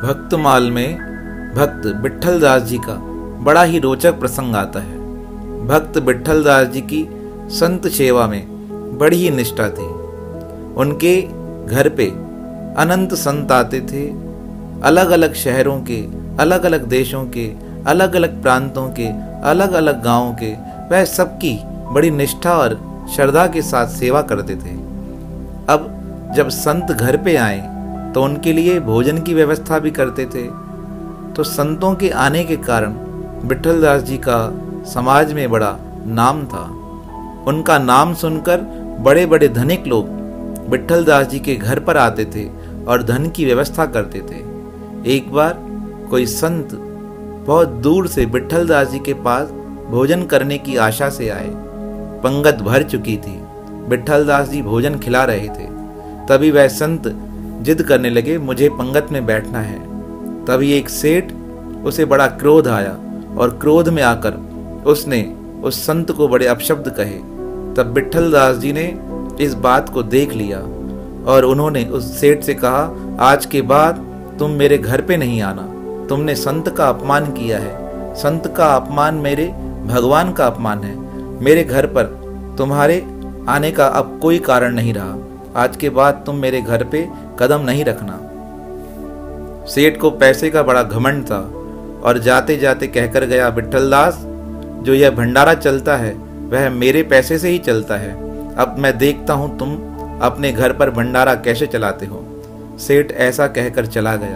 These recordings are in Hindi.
भक्तमाल में भक्त विट्ठलदास जी का बड़ा ही रोचक प्रसंग आता है। भक्त विट्ठलदास जी की संत सेवा में बड़ी ही निष्ठा थी। उनके घर पे अनंत संत आते थे, अलग अलग शहरों के, अलग अलग देशों के, अलग अलग प्रांतों के, अलग अलग गांवों के। वह सबकी बड़ी निष्ठा और श्रद्धा के साथ सेवा करते थे। अब जब संत घर पे आए तो उनके लिए भोजन की व्यवस्था भी करते थे। तो संतों के आने के कारण विट्ठलदास जी का समाज में बड़ा नाम था। उनका नाम सुनकर बड़े बड़े धनिक लोग विट्ठलदास जी के घर पर आते थे और धन की व्यवस्था करते थे। एक बार कोई संत बहुत दूर से विट्ठलदास जी के पास भोजन करने की आशा से आए। पंगत भर चुकी थी, विट्ठलदास जी भोजन खिला रहे थे। तभी वह संत जिद करने लगे, मुझे पंगत में बैठना है। तभी एक सेठ, उसे बड़ा क्रोध आया और क्रोध में आकर उसने उस संत को बड़े अपशब्द कहे। तब विट्ठलदास जी ने इस बात को देख लिया और उन्होंने उस सेठ से कहा, आज के बाद तुम मेरे घर पे नहीं आना। तुमने संत का अपमान किया है। संत का अपमान मेरे भगवान का अपमान है। मेरे घर पर तुम्हारे आने का अब कोई कारण नहीं रहा। आज के बाद तुम मेरे घर पे कदम नहीं रखना। सेठ को पैसे का बड़ा घमंड था और जाते जाते कहकर गया, विट्ठलदास, जो यह भंडारा चलता है वह मेरे पैसे से ही चलता है। अब मैं देखता हूं तुम अपने घर पर भंडारा कैसे चलाते हो। सेठ ऐसा कहकर चला गया।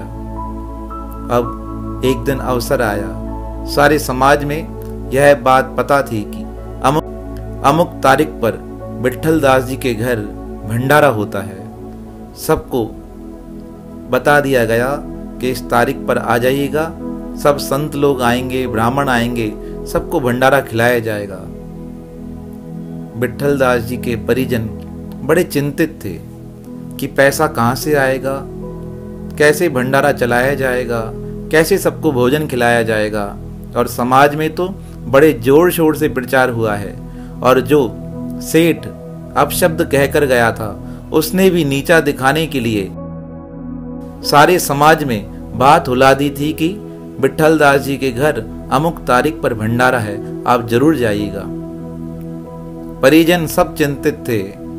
अब एक दिन अवसर आया। सारे समाज में यह बात पता थी कि अमुक तारीख पर विट्ठलदास जी के घर भंडारा होता है। सबको बता दिया गया कि इस तारीख पर आ जाइएगा। सब संत लोग आएंगे, ब्राह्मण आएंगे, सबको भंडारा खिलाया जाएगा। विट्ठलदास जी के परिजन बड़े चिंतित थे कि पैसा कहाँ से आएगा, कैसे भंडारा चलाया जाएगा, कैसे सबको भोजन खिलाया जाएगा। और समाज में तो बड़े जोर शोर से प्रचार हुआ है और जो सेठ अपशब्द कहकर गया था उसने भी नीचा दिखाने के लिए सारे समाज में बात हुला दी थी कि विट्ठलदास जी के घर अमुक तारीख पर भंडारा है, आप जरूर जाइएगा। परिजन सब चिंतित थे,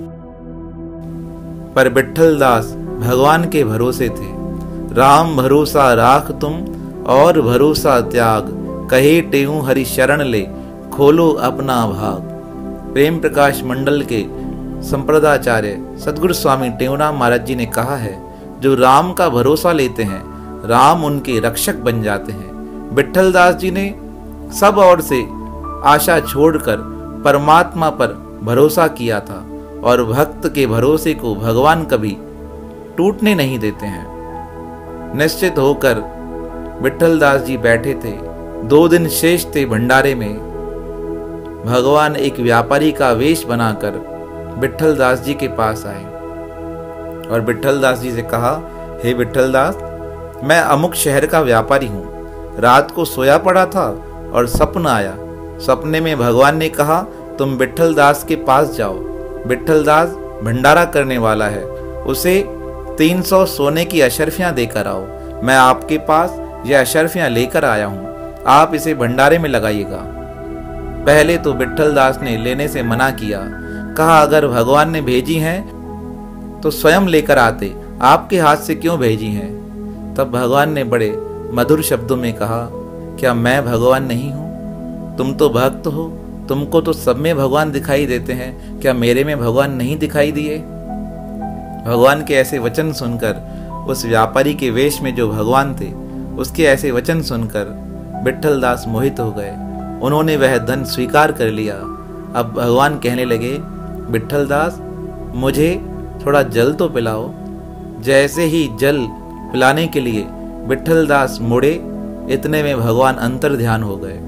पर विट्ठलदास भगवान के भरोसे थे। राम भरोसा राख तुम और भरोसा त्याग, कहे टेऊ हरि शरण ले, खोलो अपना भाग। प्रेम प्रकाश मंडल के संप्रदाचार्य सदगुरु स्वामी टेऊराम महाराज जी ने कहा है, जो राम का भरोसा लेते हैं राम उनके रक्षक बन जाते हैं। विट्ठलदास जी ने सब ओर से आशा छोड़कर परमात्मा पर भरोसा किया था और भक्त के भरोसे को भगवान कभी टूटने नहीं देते हैं। निश्चित होकर विट्ठलदास जी बैठे थे। 2 दिन शेष थे भंडारे में। भगवान एक व्यापारी का वेश बनाकर विट्ठलदास जी के पास आए और विट्ठलदास जी से कहा, हे विट्ठलदास, मैं अमुक शहर का व्यापारी हूँ। रात को सोया पड़ा था और सपना आया। सपने में भगवान ने कहा, तुम विट्ठलदास के पास जाओ। विट्ठलदास भंडारा करने वाला है, उसे 300 सोने की अशर्फियाँ देकर आओ। मैं आपके पास यह अशर्फियाँ लेकर आया हूँ, आप इसे भंडारे में लगाइएगा। पहले तो विट्ठलदास ने लेने से मना किया, कहा, अगर भगवान ने भेजी हैं तो स्वयं लेकर आते, आपके हाथ से क्यों भेजी हैं। तब भगवान ने बड़े मधुर शब्दों में कहा, क्या मैं भगवान नहीं हूँ? तुम तो भक्त हो, तुमको तो सब में भगवान दिखाई देते हैं, क्या मेरे में भगवान नहीं दिखाई दिए? भगवान के ऐसे वचन सुनकर, उस व्यापारी के वेश में जो भगवान थे उसके ऐसे वचन सुनकर विट्ठलदास मोहित हो गए। उन्होंने वह धन स्वीकार कर लिया। अब भगवान कहने लगे, विट्ठलदास, मुझे थोड़ा जल तो पिलाओ। जैसे ही जल पिलाने के लिए विट्ठलदास मुड़े, इतने में भगवान अंतर ध्यान हो गए।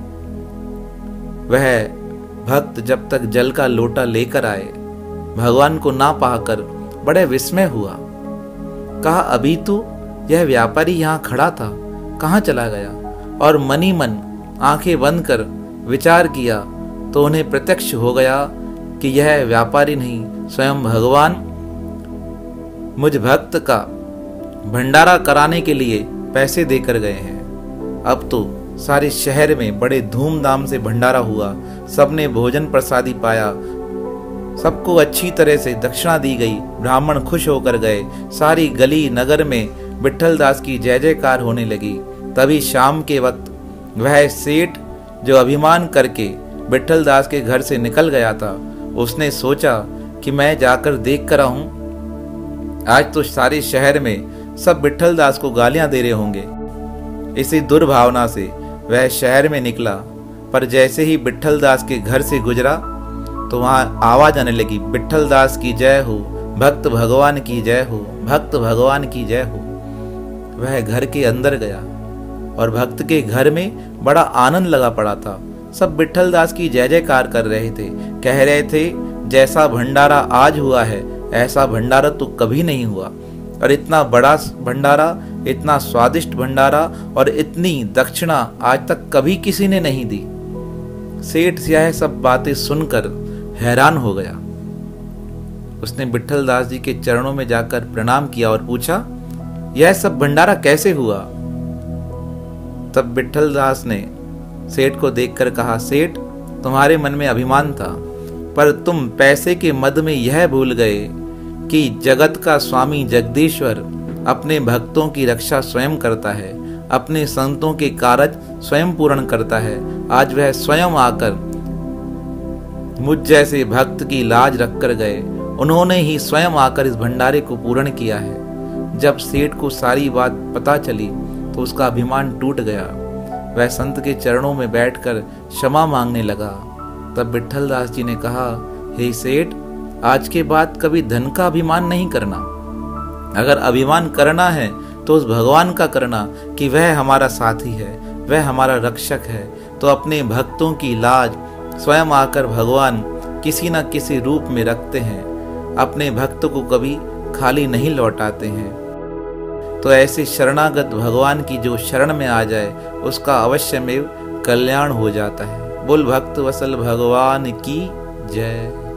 वह भक्त जब तक जल का लोटा लेकर आए, भगवान को ना पाकर बड़े विस्मय हुआ। कहा, अभी तो यह व्यापारी यहाँ खड़ा था, कहाँ चला गया? और मनी मन आंखें बंद कर विचार किया तो उन्हें प्रत्यक्ष हो गया कि यह व्यापारी नहीं, स्वयं भगवान मुझ भक्त का भंडारा कराने के लिए पैसे देकर गए हैं। अब तो सारे शहर में बड़े धूमधाम से भंडारा हुआ, सबने भोजन प्रसादी पाया, सबको अच्छी तरह से दक्षिणा दी गई, ब्राह्मण खुश होकर गए। सारी गली नगर में विट्ठल दास की जय जयकार होने लगी। तभी शाम के वक्त वह सेठ जो अभिमान करके विट्ठल दास के घर से निकल गया था, उसने सोचा कि मैं जाकर देख कर आऊं। आज तो सारे शहर में सब विट्ठल दास को गालियां दे रहे होंगे। इसी दुर्भावना से वह शहर में निकला, पर जैसे ही विट्ठल दास के घर से गुजरा तो वहां आवाज आने लगी, विट्ठल दास की जय हो, भक्त भगवान की जय हो, भक्त भगवान की जय हो। वह घर के अंदर गया और भक्त के घर में बड़ा आनंद लगा पड़ा था। सब विट्ठल दास की जय जयकार कर रहे थे, कह रहे थे जैसा भंडारा आज हुआ है ऐसा भंडारा तो कभी नहीं हुआ, और इतना बड़ा भंडारा, इतना स्वादिष्ट भंडारा और इतनी दक्षिणा आज तक कभी किसी ने नहीं दी। सेठ यह सब बातें सुनकर हैरान हो गया। उसने विट्ठल दास जी के चरणों में जाकर प्रणाम किया और पूछा, यह सब भंडारा कैसे हुआ? तब विट्ठल दास ने सेठ को देखकर कहा, सेठ तुम्हारे मन में अभिमान था, पर तुम पैसे के मद में यह भूल गए कि जगत का स्वामी जगदीश्वर अपने भक्तों की रक्षा स्वयं करता है, अपने संतों के कार्य स्वयं पूर्ण करता है। आज वह स्वयं आकर मुझ जैसे भक्त की लाज रखकर गए, उन्होंने ही स्वयं आकर इस भंडारे को पूर्ण किया है। जब सेठ को सारी बात पता चली तो उसका अभिमान टूट गया। वह संत के चरणों में बैठकर क्षमा मांगने लगा। तब विट्ठल दास जी ने कहा, हे सेठ, आज के बाद कभी धन का अभिमान नहीं करना। अगर अभिमान करना है तो उस भगवान का करना कि वह हमारा साथी है, वह हमारा रक्षक है। तो अपने भक्तों की लाज स्वयं आकर भगवान किसी न किसी रूप में रखते हैं, अपने भक्त को कभी खाली नहीं लौटाते हैं। तो ऐसे शरणागत भगवान की जो शरण में आ जाए उसका अवश्य में कल्याण हो जाता है। बोल भक्त वसल भगवान की जय।